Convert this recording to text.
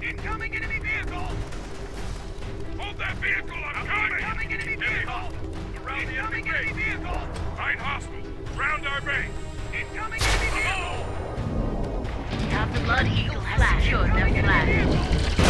Incoming enemy vehicle! Hold that vehicle, I'm coming! Incoming enemy vehicle! Around the Incoming enemy enemy base! vehicle! Find hostile! Round our base! Incoming enemy vehicle! Half the Blood Eagle has secured their flag.